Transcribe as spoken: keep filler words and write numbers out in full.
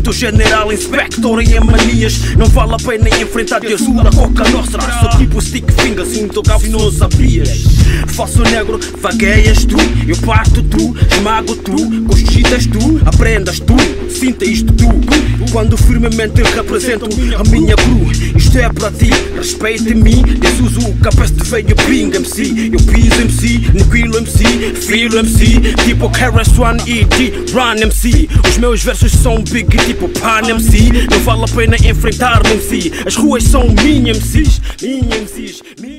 teu general inspector em manias. Não vale a pena enfrentar de azul a coca nostra. Sou tipo stick finger, sinto que se não sabias. Faço negro, vagueias tu, eu parto tu, esmago tu, cochitas tu, aprendas tu, sinta isto tu. Quando firmemente represento a minha cru, isto é para ti, respeita mim. Desuso o capeste veio Ping M C. Eu piso M C, Niquilo M C, Filo M C, tipo K R S One E D, Run M C. Os meus versos são big tipo Pan M C. Não vale a pena enfrentar-me em si. As ruas são minha M Cs, minha M Cs, minha